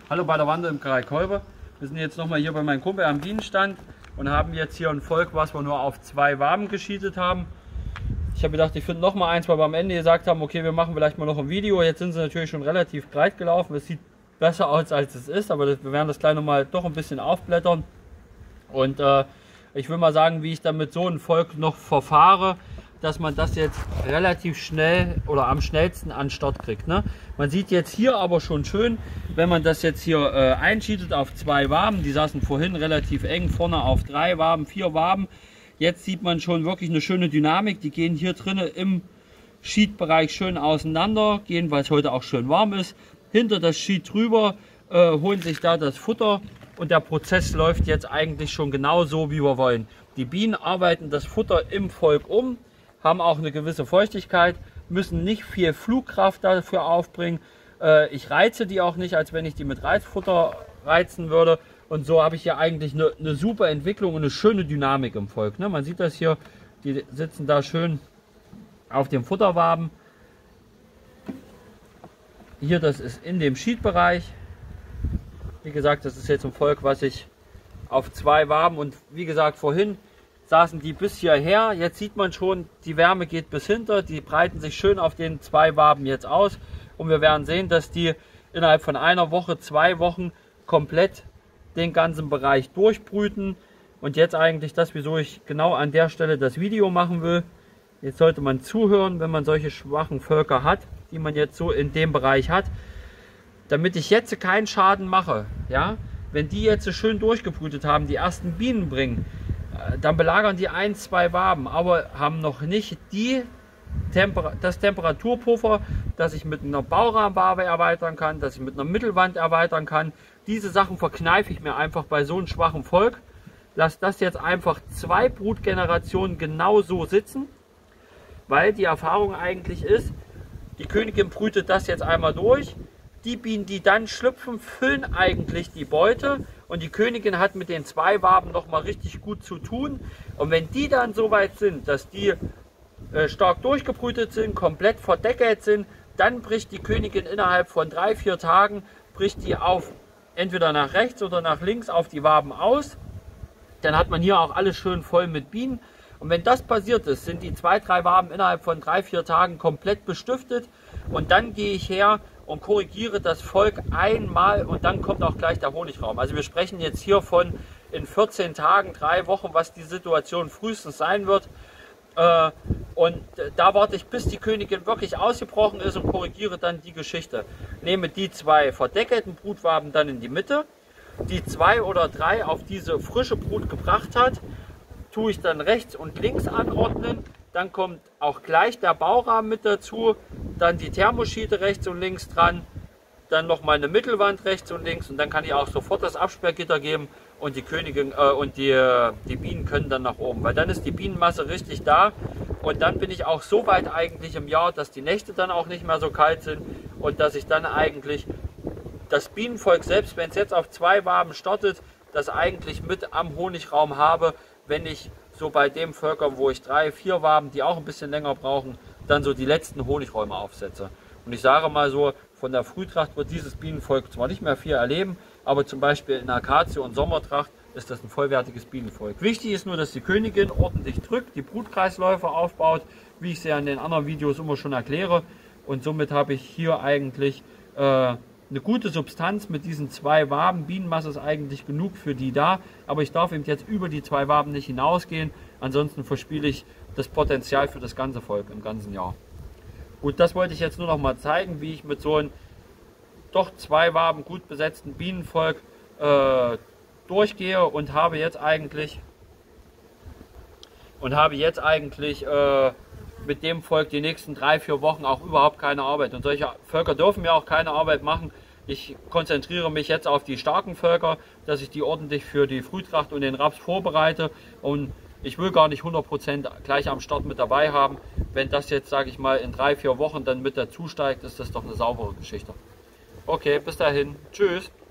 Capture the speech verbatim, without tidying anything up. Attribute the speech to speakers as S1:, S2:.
S1: Hallo bei der Wanderimkerei Kolbe. Wir sind jetzt nochmal hier bei meinem Kumpel am Bienenstand und haben jetzt hier ein Volk, was wir nur auf zwei Waben gescheatet haben. Ich habe gedacht, ich finde noch mal eins, weil wir am Ende gesagt haben, okay, wir machen vielleicht mal noch ein Video. Jetzt sind sie natürlich schon relativ breit gelaufen. Es sieht besser aus, als es ist, aber wir werden das gleich noch mal doch ein bisschen aufblättern. Und äh, ich will mal sagen, wie ich dann mit so einem Volk noch verfahre, dass man das jetzt relativ schnell oder am schnellsten an den Start kriegt. Ne? Man sieht jetzt hier aber schon schön, wenn man das jetzt hier äh, einschietet auf zwei Waben, die saßen vorhin relativ eng, vorne auf drei Waben, vier Waben. Jetzt sieht man schon wirklich eine schöne Dynamik, die gehen hier drinnen im Sheet-Bereich schön auseinander, gehen, weil es heute auch schön warm ist, hinter das Sheet drüber, äh, holen sich da das Futter und der Prozess läuft jetzt eigentlich schon genau so, wie wir wollen. Die Bienen arbeiten das Futter im Volk um, haben auch eine gewisse Feuchtigkeit, müssen nicht viel Flugkraft dafür aufbringen. Äh, ich reize die auch nicht, als wenn ich die mit Reizfutter reizen würde. Und so habe ich hier eigentlich eine, eine super Entwicklung und eine schöne Dynamik im Volk. Ne? Man sieht das hier, die sitzen da schön auf dem Futterwaben. Hier, das ist in dem Sheet-Bereich. Wie gesagt, das ist jetzt ein Volk, was ich auf zwei Waben und wie gesagt vorhin saßen die bis hierher. Jetzt sieht man schon, die Wärme geht bis hinter. Die breiten sich schön auf den zwei Waben jetzt aus. Und wir werden sehen, dass die innerhalb von einer Woche, zwei Wochen komplett den ganzen Bereich durchbrüten. Und jetzt eigentlich das, wieso ich genau an der Stelle das Video machen will. Jetzt sollte man zuhören, wenn man solche schwachen Völker hat, die man jetzt so in dem Bereich hat. Damit ich jetzt keinen Schaden mache, ja, wenn die jetzt so schön durchgebrütet haben, die ersten Bienen bringen, dann belagern die ein, zwei Waben, aber haben noch nicht die Temper das Temperaturpuffer, dass ich mit einer Baurahmenwabe erweitern kann, dass ich mit einer Mittelwand erweitern kann. Diese Sachen verkneife ich mir einfach bei so einem schwachen Volk. Lass das jetzt einfach zwei Brutgenerationen genau so sitzen, weil die Erfahrung eigentlich ist, die Königin brütet das jetzt einmal durch. Die Bienen, die dann schlüpfen, füllen eigentlich die Beute und die Königin hat mit den zwei Waben noch mal richtig gut zu tun. Und wenn die dann so weit sind, dass die äh, stark durchgebrütet sind, komplett verdeckelt sind, dann bricht die Königin innerhalb von drei, vier Tagen, bricht die auf entweder nach rechts oder nach links auf die Waben aus. Dann hat man hier auch alles schön voll mit Bienen. Und wenn das passiert ist, sind die zwei, drei Waben innerhalb von drei, vier Tagen komplett bestiftet. Und dann gehe ich her und korrigiere das Volk einmal und dann kommt auch gleich der Honigraum. Also wir sprechen jetzt hier von in vierzehn Tagen, drei Wochen, was die Situation frühestens sein wird. Und da warte ich, bis die Königin wirklich ausgebrochen ist und korrigiere dann die Geschichte. Nehme die zwei verdeckelten Brutwaben dann in die Mitte, die zwei oder drei auf diese frische Brut gebracht hat, tue ich dann rechts und links anordnen. Dann kommt auch gleich der Baurahmen mit dazu, dann die Thermoschiete rechts und links dran, dann nochmal eine Mittelwand rechts und links und dann kann ich auch sofort das Absperrgitter geben und die Königin äh, und die, die Bienen können dann nach oben, weil dann ist die Bienenmasse richtig da und dann bin ich auch so weit eigentlich im Jahr, dass die Nächte dann auch nicht mehr so kalt sind und dass ich dann eigentlich das Bienenvolk, selbst wenn es jetzt auf zwei Waben startet, das eigentlich mit am Honigraum habe, wenn ich so bei den Völkern, wo ich drei, vier Waben, die auch ein bisschen länger brauchen, dann so die letzten Honigräume aufsetze. Und ich sage mal so, von der Frühtracht wird dieses Bienenvolk zwar nicht mehr viel erleben, aber zum Beispiel in Akazie und Sommertracht ist das ein vollwertiges Bienenvolk. Wichtig ist nur, dass die Königin ordentlich drückt, die Brutkreisläufe aufbaut, wie ich sie ja in den anderen Videos immer schon erkläre. Und somit habe ich hier eigentlich äh, eine gute Substanz mit diesen zwei Waben. Bienenmasse ist eigentlich genug für die da, aber ich darf eben jetzt über die zwei Waben nicht hinausgehen, ansonsten verspiele ich das Potenzial für das ganze Volk im ganzen Jahr. Gut, das wollte ich jetzt nur noch mal zeigen, wie ich mit so einem doch zwei Waben gut besetzten Bienenvolk äh, durchgehe und habe jetzt eigentlich und habe jetzt eigentlich äh, mit dem Volk die nächsten drei, vier Wochen auch überhaupt keine Arbeit. Und solche Völker dürfen ja auch keine Arbeit machen. Ich konzentriere mich jetzt auf die starken Völker, dass ich die ordentlich für die Frühtracht und den Raps vorbereite. Und ich will gar nicht hundert Prozent gleich am Start mit dabei haben. Wenn das jetzt, sage ich mal, in drei, vier Wochen dann mit dazu steigt, ist das doch eine saubere Geschichte. Okay, bis dahin. Tschüss.